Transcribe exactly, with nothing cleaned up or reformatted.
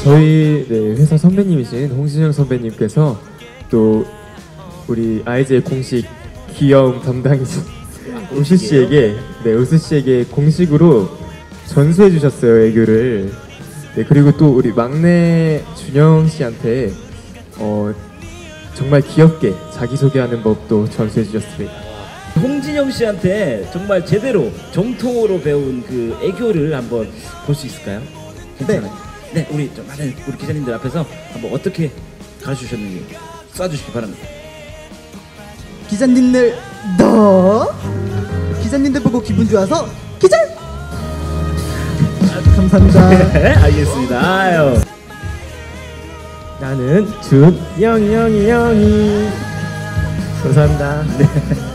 저희 네, 회사 선배님이신 홍진영 선배님께서 또 우리 아이즈의 공식 귀여움 담당이신 우수 씨에게 네 우수 씨에게 공식으로 전수해 주셨어요, 애교를. 네, 그리고 또 우리 막내 준영 씨한테 어, 정말 귀엽게 자기소개하는 법도 전수해 주셨습니다. 홍진영 씨한테 정말 제대로 정통으로 배운 그 애교를 한번 볼 수 있을까요? 괜찮아요? 네. 네, 우리 좀 많은 우리 기자님들 앞에서 한번 어떻게 가르쳐주셨는지 쏴주시기 바랍니다. 기자님들 너 기자님들 보고 기분 좋아서 기절. 아, 감사합니다. 네, 알겠습니다. 아유. 나는 준영이 영이 영이 감사합니다. 네.